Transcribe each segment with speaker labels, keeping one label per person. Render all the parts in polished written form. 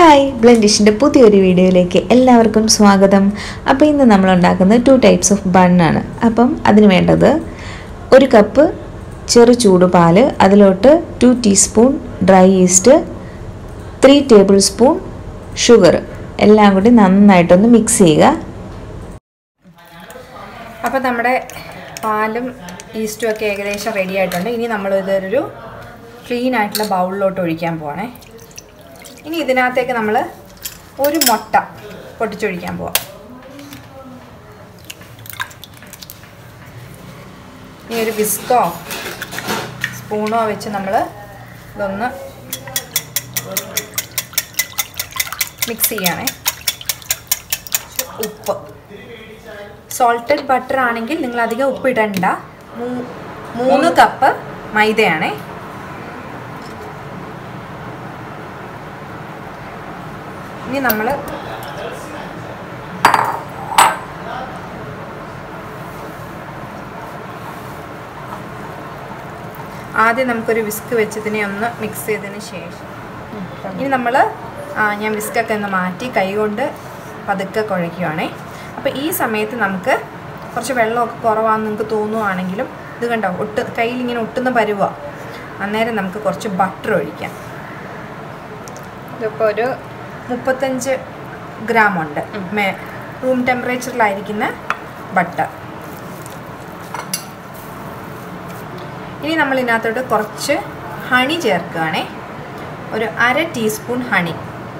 Speaker 1: Hi ബ്ലെൻഡിഷിൻ്റെ പുതിയൊരു വീഡിയോയിലേക്ക് എല്ലാവർക്കും സ്വാഗതം. അപ്പോൾ ഇന്ന് നമ്മൾ ഉണ്ടാക്കുന്നത് 2 ടൈപ്സ് ഓഫ് ബണ്ണാണ്. അപ്പം അതിന് വേണ്ടത് 1 കപ്പ് ചെറു ചൂട് പാല്, അതിലോട്ട് 2 teaspoon dry yeast, 3 tablespoon sugar, എല്ലാം കൂടി നന്നായിട്ടൊന്ന് മിക്സ് ചെയ്യുക.
Speaker 2: അപ്പോൾ നമ്മുടെ പാലും ഈസ്റ്റും ഒക്കെ ഏകദേശം റെഡി ആയിട്ടുണ്ട്. ഇനി നമ്മളിതൊരു ക്ലീൻ ആയിട്ടുള്ള ബൗളിലോട്ട് ഒഴിക്കാൻ പോവാണേ. ഇനി ഇതിനകത്തേക്ക് നമ്മൾ 1 മുട്ട പൊട്ടിച്ചൊഴിക്കാൻ പോവാം. ഇനി ഒരു വിസ്കോ സ്പൂണോ വെച്ച് നമ്മൾ ഇതൊന്ന് മിക്സ് ചെയ്യണേ. ഉപ്പ്, സോൾട്ടഡ് ബട്ടർ ആണെങ്കിൽ നിങ്ങൾ അധികം ഉപ്പ് ഇടണ്ട. 3 കപ്പ് മൈദയാണേ. ഇനി നമ്മൾ ആദ്യം നമുക്കൊരു വിസ്ക് വെച്ച് ഇതിനെ ഒന്ന് മിക്സ് ചെയ്തതിന് ശേഷം ഇനി നമ്മൾ ഞാൻ വിസ്കൊക്കെ ഒന്ന് മാറ്റി കൈകൊണ്ട് പതുക്കെ കുഴയ്ക്കുകയാണേ. അപ്പോൾ ഈ സമയത്ത് നമുക്ക് കുറച്ച് വെള്ളമൊക്കെ കുറവാണെന്ന് നിങ്ങൾക്ക് തോന്നുവാണെങ്കിലും ഇത് കണ്ടോ കയ്യിലിങ്ങനെ ഒട്ടുന്ന പരുവാണ്. അന്നേരം നമുക്ക് കുറച്ച് ബട്ടർ ഒഴിക്കാം. ഇതിപ്പോൾ ഒരു 35 ഗ്രാം ഉണ്ട്. റൂം ടെമ്പറേച്ചറിലായിരിക്കുന്ന ബട്ടർ. ഇനി നമ്മൾ ഇതിനകത്തോട്ട് കുറച്ച് ഹണി ചേർക്കുകയാണേ. ഒരു 1/2 ടീസ്പൂൺ ഹണി.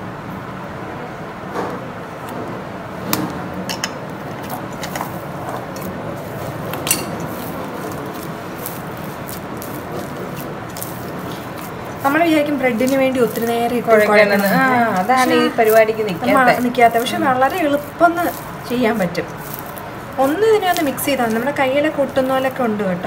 Speaker 2: നമ്മൾ വിചാരിക്കും ബ്രെഡിന് വേണ്ടി ഒത്തിരി നേരം
Speaker 3: അതാണ് ഈ പരിപാടിക്ക്
Speaker 2: നിൽക്കാത്ത. പക്ഷെ വളരെ എളുപ്പം ചെയ്യാൻ പറ്റും. ഒന്ന് ഇതിനെ ഒന്ന് മിക്സ് ചെയ്താൽ നമ്മുടെ കയ്യിലൊക്കെ ഒട്ടുന്ന പോലൊക്കെ ഉണ്ട് കേട്ടോ.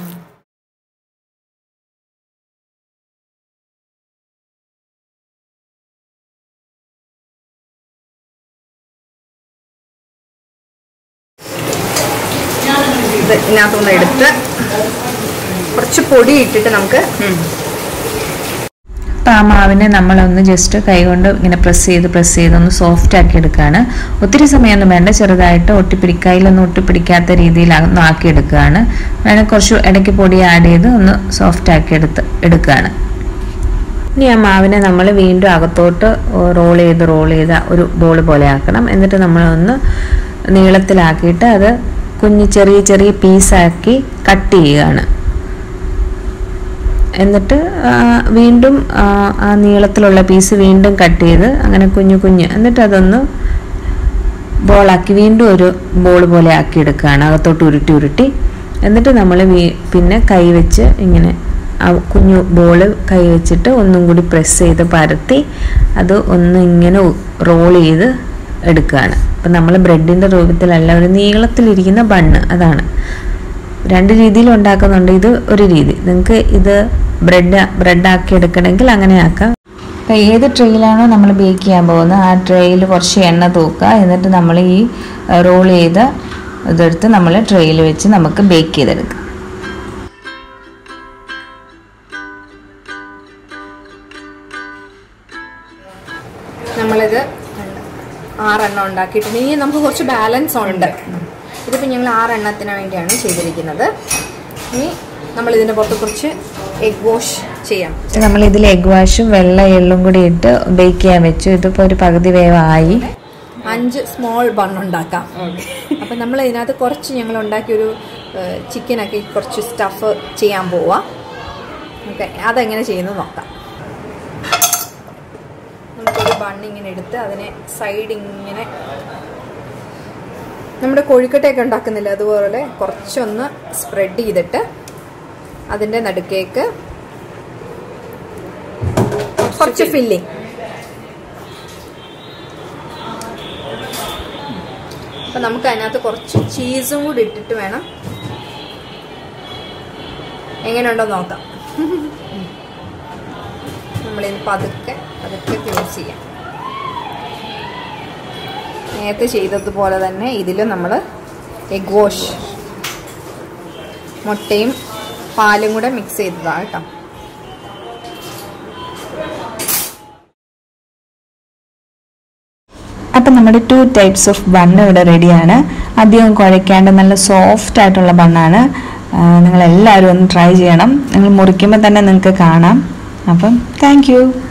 Speaker 2: ഇത് ഇതിനകത്തൊന്ന് എടുത്ത് കുറച്ച് പൊടി ഇട്ടിട്ട് നമുക്ക്
Speaker 1: അപ്പോൾ ആ മാവിനെ നമ്മളൊന്ന് ജസ്റ്റ് കൈകൊണ്ട് ഇങ്ങനെ പ്രസ് ചെയ്ത് ഒന്ന് സോഫ്റ്റ് ആക്കി എടുക്കുകയാണ്. ഒത്തിരി സമയമൊന്നും വേണ്ട, ചെറുതായിട്ട് കയ്യിലൊന്നും ഒട്ടിപ്പിടിക്കാത്ത രീതിയിൽ ഒന്ന് ആക്കിയെടുക്കുകയാണ്. വേണമെങ്കിൽ കുറച്ച് ഇടയ്ക്ക് പൊടി ആഡ് ചെയ്ത് ഒന്ന് സോഫ്റ്റ് ആക്കി എടുക്കുകയാണ്. ഇനി ആ മാവിനെ നമ്മൾ വീണ്ടും അകത്തോട്ട് റോൾ ചെയ്ത് ഒരു ബോൾ പോലെ ആക്കണം. എന്നിട്ട് നമ്മളൊന്ന് നീളത്തിലാക്കിയിട്ട് അത് ചെറിയ പീസാക്കി കട്ട് ചെയ്യുകയാണ്. എന്നിട്ട് വീണ്ടും ആ നീളത്തിലുള്ള പീസ് വീണ്ടും കട്ട് ചെയ്ത് അങ്ങനെ കുഞ്ഞ് എന്നിട്ട് അതൊന്ന് ബോളാക്കി വീണ്ടും ഒരു ബോൾ പോലെ ആക്കി എടുക്കുകയാണ്. അകത്തോട്ട് ഉരുട്ടി എന്നിട്ട് നമ്മൾ പിന്നെ കൈ വെച്ച് ഇങ്ങനെ ആ കുഞ്ഞു ബോള് കൈ വെച്ചിട്ട് ഒന്നും കൂടി പ്രസ് ചെയ്ത് പരത്തി അത് ഒന്ന് ഇങ്ങനെ റോൾ ചെയ്ത് എടുക്കുകയാണ്. അപ്പം നമ്മൾ ബ്രെഡിൻ്റെ രൂപത്തിലല്ല, ഒരു നീളത്തിലിരിക്കുന്ന ബണ്ണ്. അതാണ് 2 രീതിയിൽ ഉണ്ടാക്കുന്നുണ്ട്. ഇത് ഒരു രീതി. നിങ്ങൾക്ക് ഇത് ബ്രെഡാക്കി എടുക്കണമെങ്കിൽ അങ്ങനെ ആക്കാം. അപ്പോൾ ഏത് ട്രെയിലാണോ നമ്മൾ ബേക്ക് ചെയ്യാൻ പോകുന്നത് ആ ട്രെയിൽ കുറച്ച് എണ്ണ തൂക്കുക. എന്നിട്ട് നമ്മൾ ഈ റോൾ ചെയ്ത് ഇതെടുത്ത് നമ്മൾ ട്രെയിൽ വെച്ച് നമുക്ക് ബേക്ക് ചെയ്തെടുക്കാം.
Speaker 2: നമ്മളിത് 6 എണ്ണം ഉണ്ടാക്കിയിട്ടുണ്ട്. ഇനി നമുക്ക് കുറച്ച് ബാലൻസ് ഉണ്ട്. ഇതിപ്പോൾ ഞങ്ങൾ 6 എണ്ണത്തിന് വേണ്ടിയാണ് ചെയ്തിരിക്കുന്നത്. ഇനി നമ്മളിതിൻ്റെ പുറത്ത് കുറച്ച് എഗ് വാഷ് ചെയ്യാം.
Speaker 1: നമ്മളിതിൽ എഗ് വാഷും വെള്ള എള്ളും കൂടി ഇട്ട് ബേക്ക് ചെയ്യാൻ വെച്ചു. ഇതിപ്പോൾ ഒരു പകുതി വേവായി.
Speaker 2: 5 സ്മോൾ ബൺ ഉണ്ടാക്കാം. അപ്പം നമ്മൾ ഇതിനകത്ത് കുറച്ച് ഞങ്ങൾ ഉണ്ടാക്കിയൊരു ചിക്കനൊക്കെ കുറച്ച് സ്റ്റഫ് ചെയ്യാൻ പോവാം. ഓക്കെ, അതെങ്ങനെ ചെയ്യുന്നത് നോക്കാം. നമുക്കൊരു ബണ്ണിങ്ങനെ എടുത്ത് അതിനെ സൈഡ് ഇങ്ങനെ നമ്മുടെ കോഴിക്കട്ടയൊക്കെ ഉണ്ടാക്കുന്നില്ല അതുപോലെ കുറച്ചൊന്ന് സ്പ്രെഡ് ചെയ്തിട്ട് അതിൻ്റെ നടുക്കേക്ക് കുറച്ച് ഫില്ലിങ്. അപ്പം നമുക്ക് അതിനകത്ത് കുറച്ച് ചീസും കൂടി ഇട്ടിട്ട് വേണം. എങ്ങനെയുണ്ടോ നോക്കാം. നമ്മളിത് പതുക്കെ ക്ലോസ് ചെയ്യാം. നേരത്തെ ചെയ്തതുപോലെ തന്നെ ഇതിലും നമ്മൾ എഗ് വാഷ് മുട്ടയും പാലും കൂടെ മിക്സ് ചെയ്തതാണ് കേട്ടോ.
Speaker 1: അപ്പം നമ്മുടെ 2 ടൈപ്സ് ഓഫ് ബണ്ണ് ഇവിടെ റെഡിയാണ്. അധികം കുഴയ്ക്കാണ്ട് നല്ല സോഫ്റ്റ് ആയിട്ടുള്ള ബണ്ണാണ്. നിങ്ങളെല്ലാവരും ഒന്ന് ട്രൈ ചെയ്യണം. നിങ്ങൾ മുറിക്കുമ്പോൾ തന്നെ നിങ്ങൾക്ക് കാണാം. അപ്പം താങ്ക് യു.